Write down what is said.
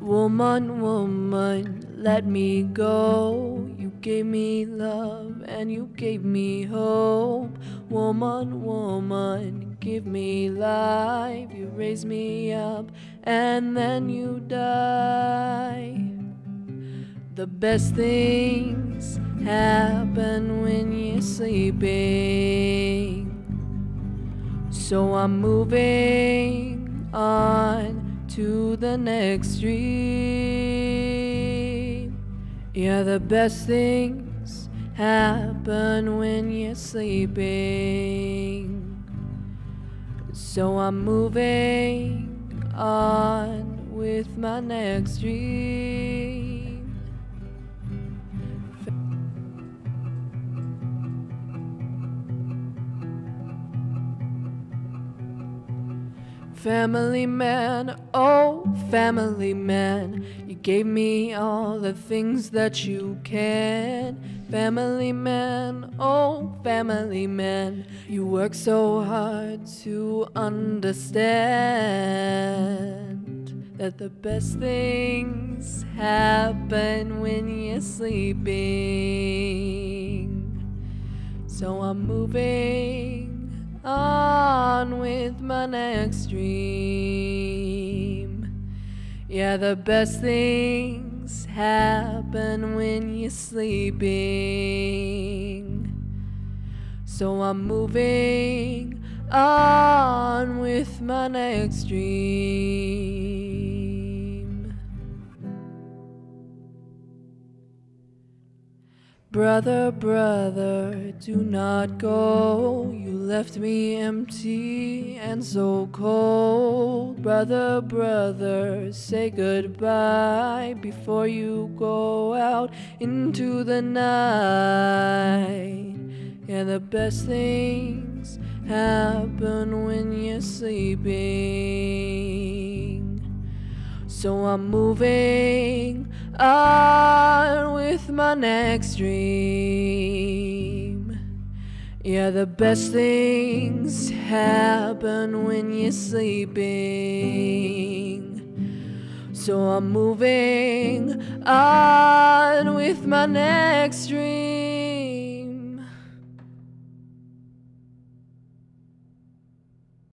Woman, woman, let me go. You gave me love and you gave me hope. Woman, woman, give me life. You raise me up and then you die. The best things happen when you're sleeping. So I'm moving on to the next dream. Yeah, the best things happen when you're sleeping. So I'm moving on with my next dream. Family man, oh family man, you gave me all the things that you can. Family man, oh family man, you work so hard to understand that the best things happen when you're sleeping. So I'm moving on with my next dream. Yeah, the best things happen when you're sleeping. So I'm moving on with my next dream. Brother, brother, do not go. You left me empty and so cold. Brother, brother, say goodbye before you go out into the night. Yeah, the best things happen when you're sleeping. So I'm moving on with my next dream. Yeah, the best things happen when you're sleeping. So I'm moving on with my next dream.